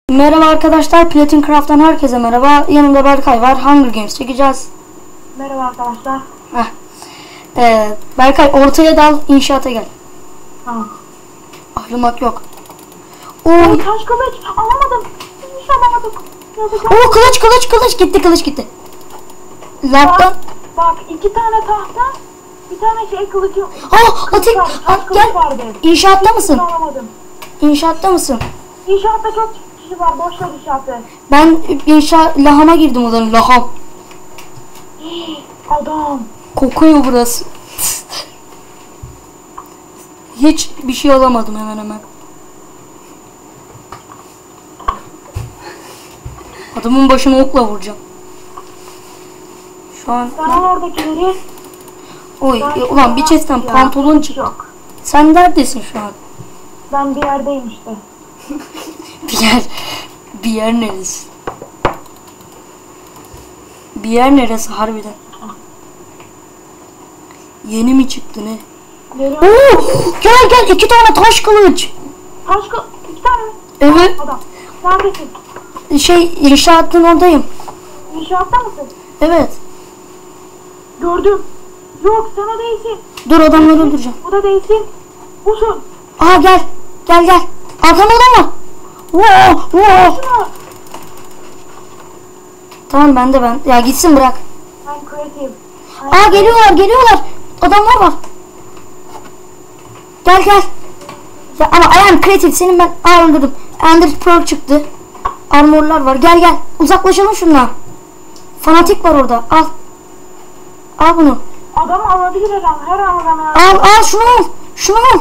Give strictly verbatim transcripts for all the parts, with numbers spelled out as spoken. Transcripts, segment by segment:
Merhaba arkadaşlar, Platin Craft'tan herkese merhaba. Yanımda Berkay var. Hunger Games çekeceğiz. Merhaba arkadaşlar. Heh. Ee, Berkay ortaya dal, inşaata gel. Tamam. Ayrılmak yok. Oo, taş kılıç alamadım. Hiç alamadım. Oo, kılıç kılıç kılıç gitti, kılıç gitti. Laptan. Bak, bak iki tane tahta, bir tane şey kılıcı. Aa, atık. At, gel. İnşaatta mısın? Alamadım. İnşaatta mısın? İnşaatta çok kişi var. Boş ver inşaatı. Ben inşaat lahama girdim odanın, laham. Adam. Kokuyor burası. Hiç bir şey alamadım hemen hemen. Adamın başına okla vuracağım. Şu an Sen oradakileri. oy e, ulan bir chest'ten pantolon çıktı. Sen neredesin şu an? Ben bir yerdeyim işte. Bir yer bir yer neresi? Bir yer neresi harbiden? Yeni mi çıktı ne? Oo, gel gel iki tane taş kılıç. Taş kılıç iki tane mi? Evet. Adam. Neredesin? Şey inşaatın oradayım. İnşaatta mısın? Evet. Gördüm. Yok sen o değilsin. Dur adamları öldüreceğim. Bu da değilsin. Busun. Aa gel. Gel gel. Arkamda adam var. Wow, wow. Tamam ben de ben. Ya gitsin bırak. Ben creative. Aa geliyorlar geliyorlar. Adamlar var. Gel gel. Ya ama I am creative. Senin ben aa öldürdüm. Ender Pearl çıktı. Armorlar var. Gel gel. Uzaklaşalım şundan. Fanatik var orada. Al. Al bunu. Adam alabilir her an. Her an adam Al al şunu al. Şunu al.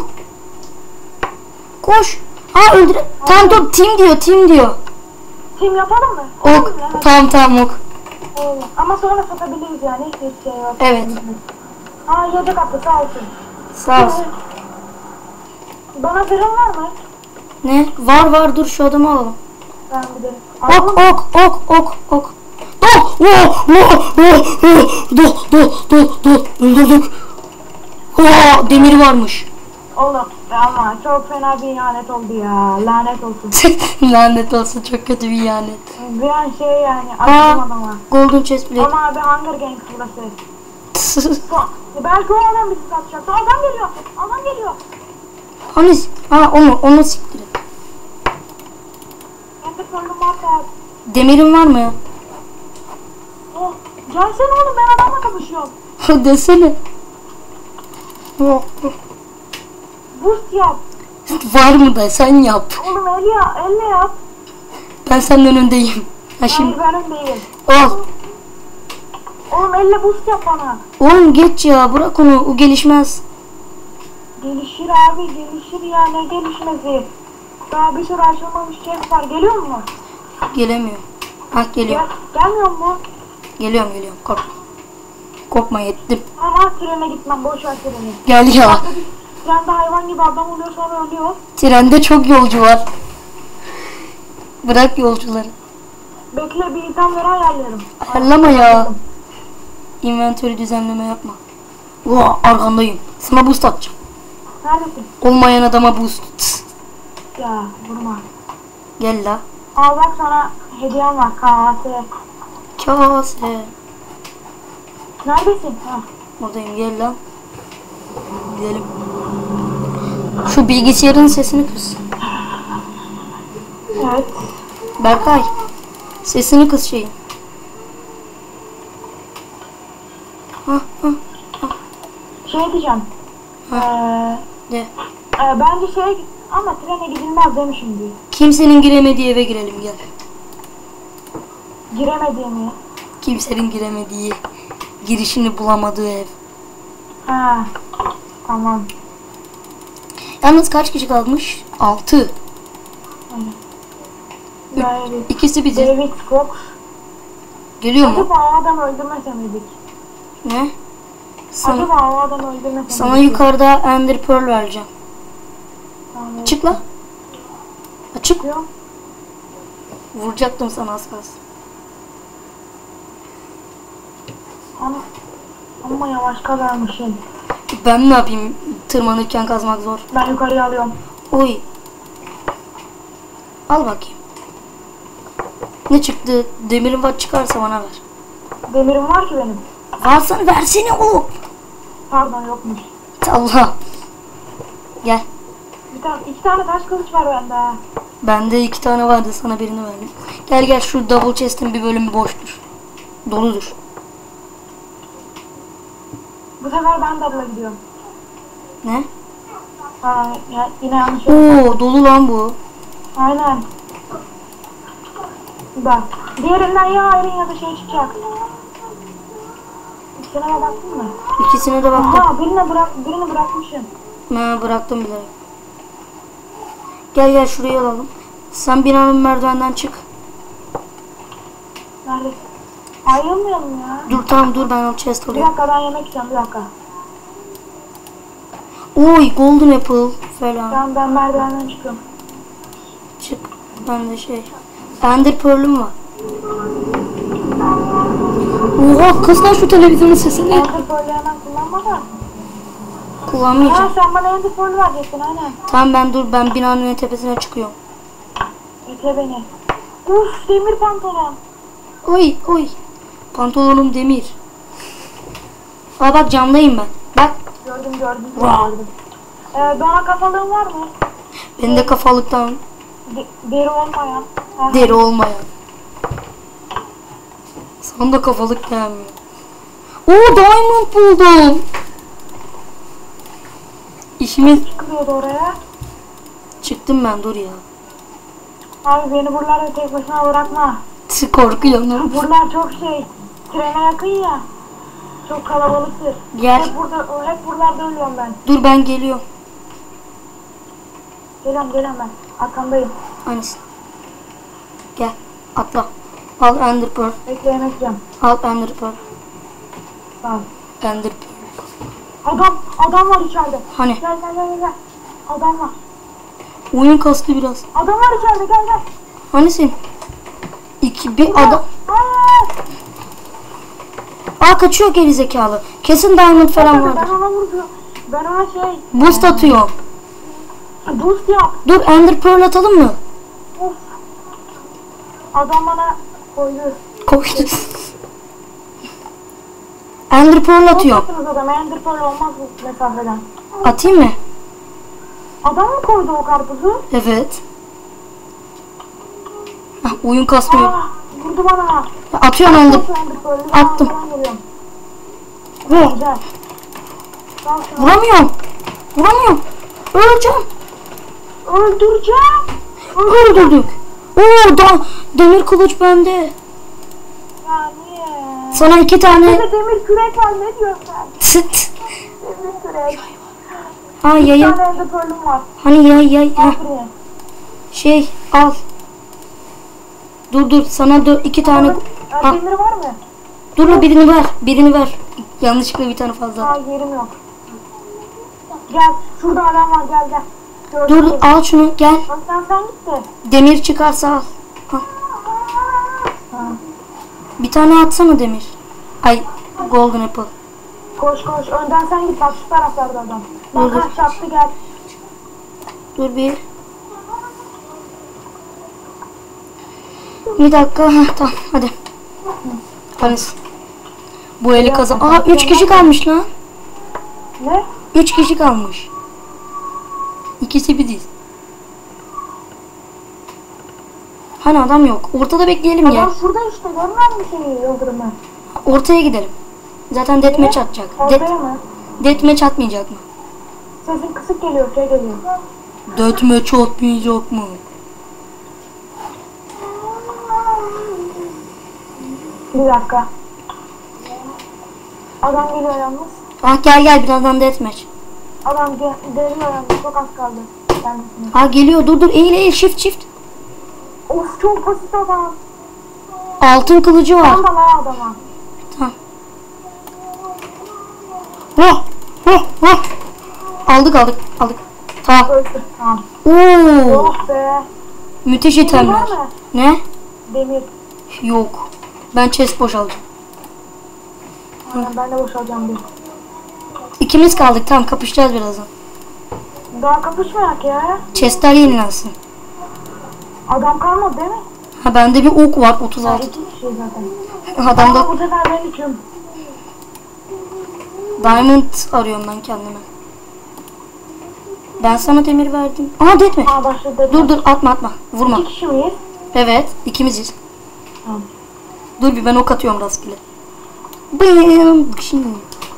Koş. Ha öldür. Tamam dur. Team diyor. Team diyor. Team yapalım mı? Ok. Tamam tamam ok. Olur. Ama sonra satabiliriz yani. Hiç şey yok. Evet. Aa yedek attı sağ olsun. Sağ olsun. Bana fırın var mı? Ne? Var var dur şu adamı alalım. Ben bir de. Ok ok ok ok ok. Oh, oh, oh, oh, oh, do, do, do, do, öldürdük. Oh, demir varmış. Oğlum ama çok fena bir ihanet oldu ya. Lanet olsun. Lanet olsun, çok kötü bir ihanet. Bir an şey yani acıdım adama. Golden chest plate. Ama abi Hunger Games burası. Belki o adam bizi satacak. Adam geliyor. Adam geliyor. Hani? Ha onu onu siktir. Ben de sorunum var da. Demirin var mı? Oh, gelsene oğlum ben adamla kapışıyorum. Desene. Yok. Boost yap. Var mı da sen yap. Oğlum elle yap. Elle yap. Ben senden öndeyim. Ha şimdi. Hayır ben öndeyim. Al. Oğlum elle boost yap bana. Oğlum geç ya, bırak onu, o gelişmez. Gelişir abi gelişir ya, ne gelişmesi. Daha bir sürü açılmamış chest var. Geliyor mu? Gelemiyor. Ah geliyor. Gel, gelmiyor mu? Geliyorum geliyorum, korkma. Korkma, yettim. Ama trene gitmem, boş ver treni. Gel ya. Trende hayvan gibi adam oluyor sonra ölüyor. Trende çok yolcu var. Bırak yolcuları. Bekle bir itemleri ayarlarım. Ayarlama ya. Inventörü düzenleme yapma. Vaa, arkandayım. Sana boost atacağım. Neredesin? Olmayan adama boost. Tıs. Ya vurma. Gel la. Al bak sana hediyem var, kahve. Kase. Neredesin? Ha. Buradayım, gel la. Gidelim. Şu bilgisayarın sesini kıs. Evet. Berkay. Sesini kıs şeyin. Hah hah. Şey diyeceğim. Ha. Ee, De. e, bence şey ama trene gidilmez demişim diye. Kimsenin giremediği eve girelim, gel. Giremediğimi. Kimsenin giremediği, girişini bulamadığı ev. Ha. Tamam. Yalnız kaç kişi kalmış? Altı. David. İkisi bizi. David Fox. Geliyor mu? Acaba o adam öldürmese miydik? Ne? Sana, Acaba o adam öldürmese sana miydik? yukarıda Ender Pearl vereceğim. Tamam. Çık la. Açık. Çıkıyor. Vuracaktım sana az kalsın. Ama, ama yavaş kazarmışım. Ben ne yapayım? Tırmanırken kazmak zor. Ben yukarıya alıyorum. Oy. Al bakayım. Ne çıktı? Demirin var, çıkarsa bana ver. Demirim var ki benim. Varsan versene oğlum. Pardon yokmuş. Allah. Gel. Bir tane, iki tane taş kılıç var bende. ha. Bende iki tane vardı, sana birini verdim. Gel gel, şu double chest'in bir bölümü boştur. Doludur. Bu sefer ben double'a gidiyorum. Ne? Ha, ya, yine yanlış oldu. Oo, dolu lan bu. Aynen. Bak. Diğerinden ya ayrın ya da şey çıkacak. İkisine de baktın mı? İkisine de baktım. Aha birini, bırak, birini bırakmışım. Ha, bıraktım bile. Gel gel, şurayı alalım. Sen binanın merdivenden çık. Neredesin? Ayrılmayalım ya. Dur tamam, dur ben o chest Bir alayım. dakika ben yemek yiyeceğim bir dakika. Oy, golden apple falan. Tamam ben merdivenden çıkıyorum. Çık. Ben de şey. Ender pearl'üm var. Oha, kız lan şu televizyonun sesini. Ender Pearl'ü hemen kullanma da. Kullanmayacağım. Ha sen bana Ender Pearl'ü verecektin aynen. Tamam ben dur, ben binanın en tepesine çıkıyorum. Bekle beni. Uf demir pantolon. Oy oy. Pantolonum demir. Aa bak, camdayım ben. Bak. Gördüm gördüm Wow. gördüm. Ee, bana kafalığın var mı? Benim de kafalıktan De- deri olmayan. Ha, deri olmayan. Sana da kafalık beğenmiyor. Oo, diamond buldum. İşimiz Çıkıyordu oraya. çıktım ben, dur ya. Abi beni buralarda tek başına bırakma. Korkuyorum. Buralar çok şey. Trene yakın ya. Çok kalabalıktır. Gel. Hep burada, hep buralarda ölüyorum ben. Dur ben geliyorum. Geliyorum geliyorum ben. Arkandayım. Aynısı. Gel atla. Al ender pearl. Bekle yemek yiyeceğim. Al ender pearl. Tamam. Ender pearl. Adam, adam var içeride. Hani? Gel gel gel gel. Adam var. Oyun kastı biraz. Adam var içeride gel gel. Hani sen? İki bir adam. Hayır. Aa, kaçıyor geri zekalı. Kesin diamond falan Ben vardır. ona vurdum. Ben ona şey. Boost atıyor. Boost yap. Dur ender pearl atalım mı? Of. Adam bana koydu. Koştu. Ender pearl atıyor. Korkuttunuz adam. Ender Pearl olmaz bu mesafeden. Atayım mı? Adam mı koydu o karpuzu? Evet. Ah, oyun kasmıyor. Aa, vurdu bana. Atıyorum ender. Nasıl Ender Pearl'ü? Ben Attım. arkadan geliyorum. Vur. Güzel. Al şunu. Vuramıyorum. Vuramıyorum. Öleceğim. Öldüreceğim. Öldürdük. Oo, da demir kılıç bende. Ya niye? Sana iki tane. Burada demir kürek var ne diyorsun sen? Tıt. Demir kürek. Ha, Bir yayın. tane Ender Pearl'üm var. Hani yay yay. Al Ha, buraya. şey al. Dur dur, sana dur iki tane. Ya, Ha, demir var mı? dur la, birini ver. Birini ver. Yanlışlıkla bir tane fazla. Ha yerim yok. Gel şurada adam var gel gel. Gördün Dur mü? al şunu, gel. Bak sen sen git de. Demir çıkarsa al. Ha, Ha. bir tane atsana demir. Ay, golden apple. Koş koş önden sen git bak şu taraflarda adam. Bak Dur, ha dur. çarptı gel. Dur bir. Bir dakika. Ha, tamam hadi. Hadi. Bu eli kazan. Aa, üç kişi kalmış lan. Ne? Üç kişi kalmış. İkisi biziz. Hani adam yok. Ortada bekleyelim ya. Adam şurada işte görmüyor musun şeyi yıldırımı? Ortaya gidelim. Zaten deathmatch atacak. Ortaya Death, mı? deathmatch atmayacak mı? Sesin kısık geliyor şey geliyor. Deathmatch atmayacak mı? Bir dakika. Adam geliyor yalnız. Ah, gel gel, birazdan deathmatch. Adam gel geliyor yalnız çok az kaldı. Kendisine. Ha, geliyor, dur dur, eğil eğil, shift shift. Of çok basit adam. Altın kılıcı var. Tam da lan adama. Tamam. Hah, hah, hah. Aldık aldık aldık. Tamam. Öldü. Tamam. Oo, Oh be. müthiş Demir itemler. var mı? Ne? Demir. Yok. Ben chest boşaltacağım. Aynen, ben de boşalacağım bir. İkimiz kaldık, tamam, kapışacağız birazdan. Daha kapışmayak ya. Chestler yenilensin. Adam kalmadı değil mi? Ha bende bir ok var otuz Ha, altı. iki kişi zaten. Adamda Aa, bu sefer ben üçüm. diamond arıyorum ben kendime. Ben sana demir verdim. Aa detme. Aa başladı. Dur dur atma atma. Vurma. İki kişi miyiz? Evet ikimiziz. Tamam. Dur bir ben ok atıyorum rastgele. Bıyım. Şimdi.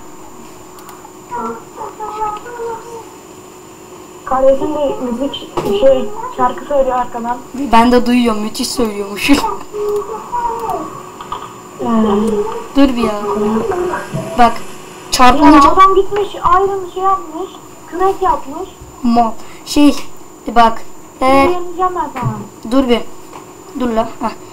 Kardeşim de müzik şey şarkı söylüyor arkadan. Ben de duyuyorum müthiş söylüyormuş. Ee, Dur bir ya. Bak. ya Çarpılınca adam gitmiş ayrım şey yapmış. Kürek yapmış. mo şey bak. Ee, Eğer yeneceğim ben sana. dur bir. Dur la. Heh.